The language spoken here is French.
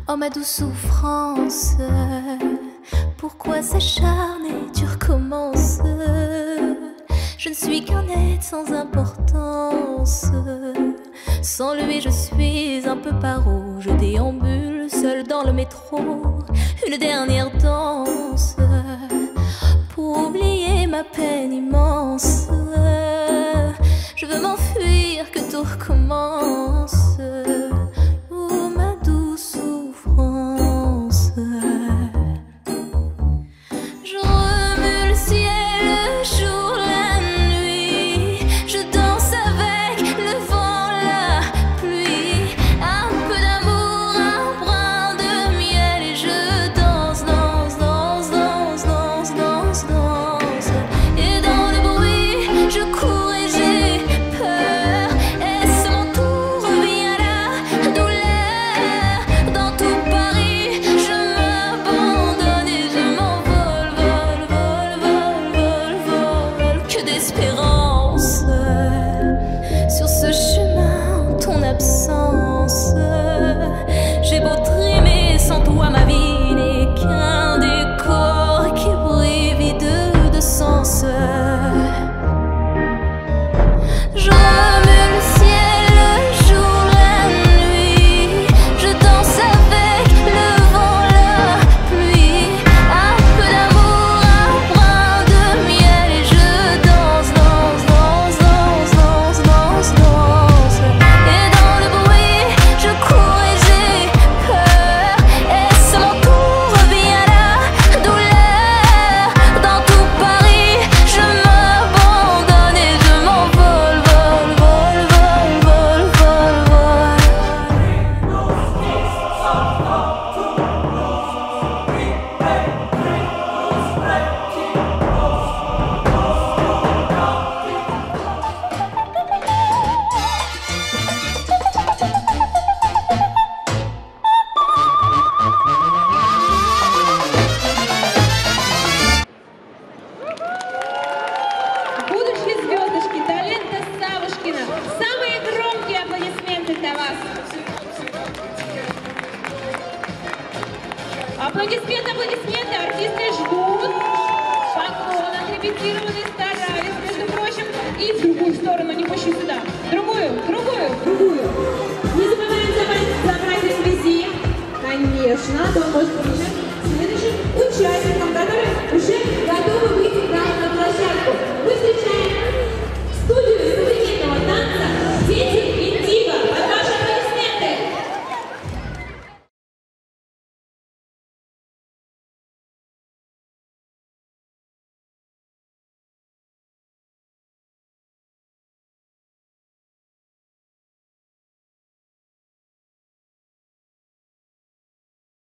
Oh ma douce souffrance, pourquoi s'acharner, tu recommences? Je ne suis qu'un être sans importance. Sans lui je suis un peu paro. Je déambule seul dans le métro. Une dernière danse pour oublier ma peine immense. Je veux m'enfuir, que tout recommence. Oh ma douce souffrance. Je remue le ciel, le jour, la nuit. Je danse avec le vent, la pluie. Un peu d'amour, un brin de miel. Et je danse, danse, danse, danse, danse, danse, danse. Et dans le bruit, je cours et j'ai peur. Est-ce mon tour, revient la douleur? Dans tout Paris, je m'abandonne et je m'envole, vol, vol, vol, vol, vol. Que d'espérance sur ce chemin, en ton absence. J'ai beau trimer, sans toi ma vie n'est qu'un décor qui brille vide de sens. Je remue le ciel, le jour, la nuit. Je danse avec le vent, la pluie. Un peu d'amour, un brin de miel. Et je danse, danse, danse, danse, danse, danse, danse. Et dans le bruit, je cours et j'ai peur. Est-ce mon tour, revient la douleur? Dans tout Paris, je m'abandonne et je m'envole, vol, vol, vol, vol, vol, vol. Будущие звездочки талента Савушкина. Самые громкие аплодисменты для вас. Аплодисменты, аплодисменты. Артисты ждут. Поклон отрепетированы, старались, между прочим. И в другую сторону, не пущу сюда. Другую, другую, другую. Не забываем забрать реквизит. Конечно, то может помешать следующим участникам, которые уже готовы